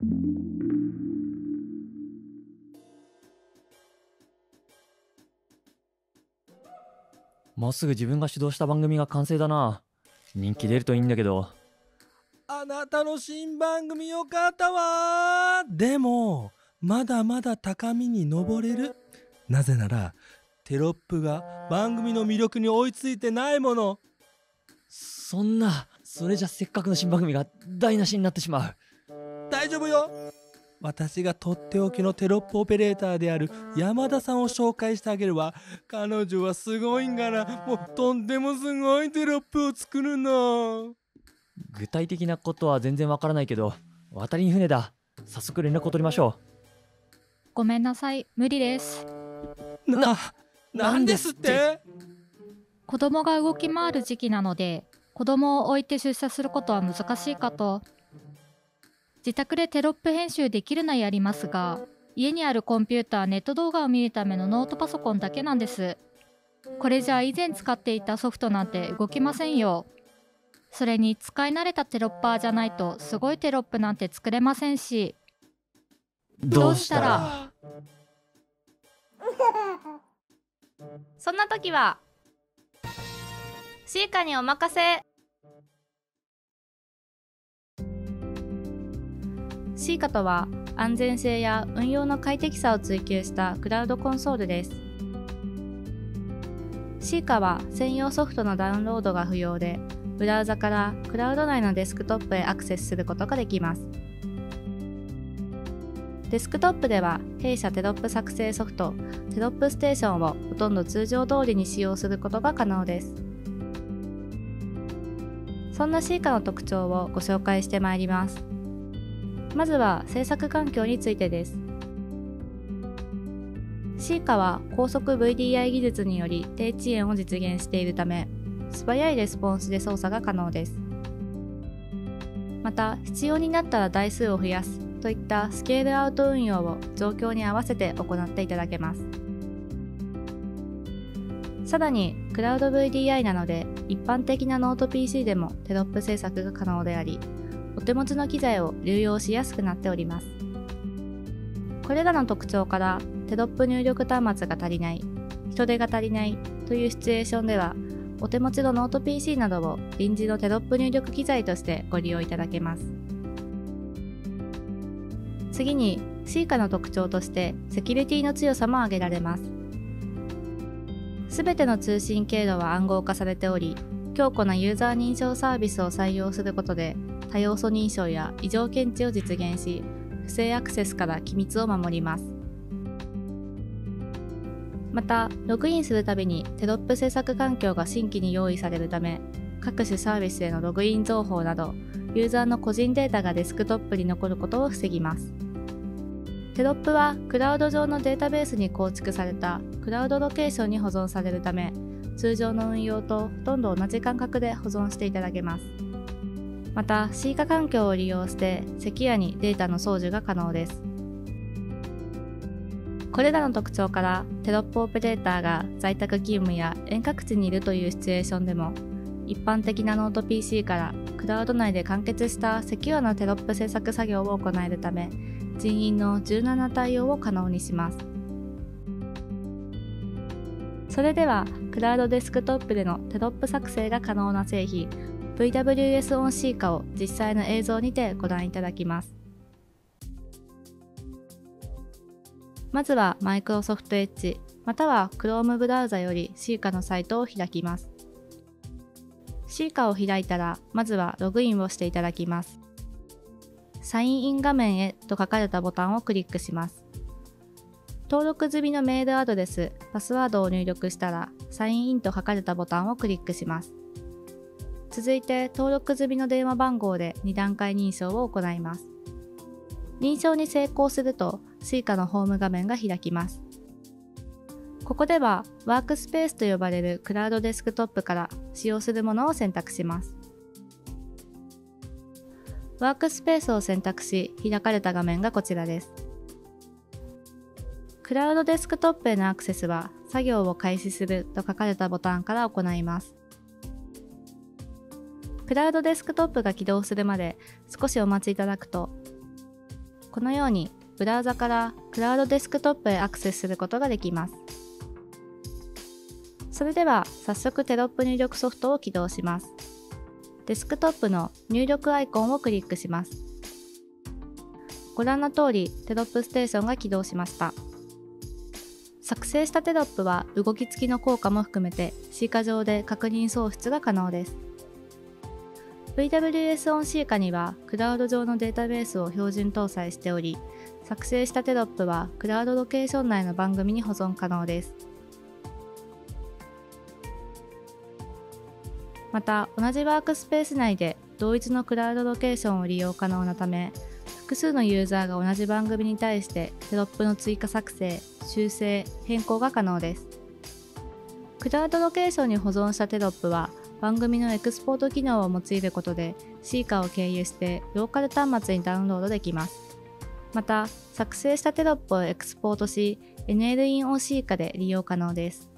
もうすぐ自分が主導した番組が完成だな。人気出るといいんだけど。 あなたの新番組よかったわ。でもまだまだ高みに登れる。なぜならテロップが番組の魅力に追いついてないもの。 そんな、それじゃせっかくの新番組が台無しになってしまう。 大丈夫よ。私がとっておきのテロップオペレーターである山田さんを紹介してあげるわ。彼女はすごいんから、もうとんでもすごいテロップを作るの。 具体的なことは全然わからないけど、渡りに船だ。早速連絡を取りましょごめんなさい、無理です。 なんですって？ 子供が動き回る時期なので、子供を置いて出社することは難しいかと。自宅でテロップ編集できるのやりますが、家にあるコンピューター、ネット動画を見るためのノートパソコンだけなんです。これじゃ以前使っていたソフトなんて動きませんよ。それに使い慣れたテロッパーじゃないとすごいテロップなんて作れませんし。 う。どうしたら？ そんな時はシーカにお任せ。シーカとは安全性や運用の快適さを追求したクラウドコンソールです。シーカは専用ソフトのダウンロードが不要で、ブラウザからクラウド内のデスクトップへアクセスすることができます。デスクトップでは弊社テロップ作成ソフトテロップステーションをほとんど通常通りに使用することが可能です。そんなシーカの特徴をご紹介してまいります。まずは制作環境についてです。シーカは高速 VDI 技術により低遅延を実現しているため、素早いレスポンスで操作が可能です。また、必要になったら台数を増やすといったスケールアウト運用を状況に合わせて行っていただけます。さらに、クラウド VDI なので、一般的なノート PC でもテロップ制作が可能であり、お手持ちの機材を流用しやすくなっております。これらの特徴から、テロップ入力端末が足りない、人手が足りないというシチュエーションでは、お手持ちのノート PC などを臨時のテロップ入力機材としてご利用いただけます。次に、シーカの特徴としてセキュリティの強さも挙げられます。すべての通信経路は暗号化されており、強固なユーザー認証サービスを採用することで、多要素認証や異常検知を実現し、不正アクセスから機密を守ります。また、ログインするたびにテロップ制作環境が新規に用意されるため、各種サービスへのログイン情報など、ユーザーの個人データがデスクトップに残ることを防ぎます。テロップはクラウド上のデータベースに構築されたクラウドロケーションに保存されるため、通常の運用とほとんど同じ感覚で保存していただけます。また、シーカ環境を利用してセキュアにデータの送受が可能です。これらの特徴から、テロップオペレーターが在宅勤務や遠隔地にいるというシチュエーションでも、一般的なノート PC からクラウド内で完結したセキュアなテロップ制作作業を行えるため、人員の柔軟な対応を可能にします。それでは、クラウドデスクトップでのテロップ作成が可能な製品、VWS on シーカを実際の映像にてご覧いただきます。まずは Microsoft Edge または Chrome ブラウザより シーカのサイトを開きます。シーカを開いたら、まずはログインをしていただきます。サインイン画面へと書かれたボタンをクリックします。登録済みのメールアドレス、パスワードを入力したら、サインインと書かれたボタンをクリックします。続いて、登録済みの電話番号で2段階認証を行います。認証に成功すると、シーカのホーム画面が開きます。ここでは、ワークスペースと呼ばれるクラウドデスクトップから使用するものを選択します。ワークスペースを選択し、開かれた画面がこちらです。クラウドデスクトップへのアクセスは、作業を開始すると書かれたボタンから行います。クラウドデスクトップが起動するまで少しお待ちいただくと、 このようにブラウザからクラウドデスクトップへアクセスすることができます。それでは早速テロップ入力ソフトを起動します。デスクトップの入力アイコンをクリックします。ご覧の通りテロップステーションが起動しました。作成したテロップは動き付きの効果も含めて C 化上で確認送出が可能です。VWS on C 化にはクラウド上のデータベースを標準搭載しており、作成したテロップはクラウドロケーション内の番組に保存可能です。また、同じワークスペース内で同一のクラウドロケーションを利用可能なため、複数のユーザーが同じ番組に対してテロップの追加作成、修正、変更が可能です。クラウドロケーションに保存したテロップは番組のエクスポート機能を用いることで C 化を経由してローカル端末にダウンロードできます。また、作成したテロップをエクスポートし NLIN on C 化で利用可能です。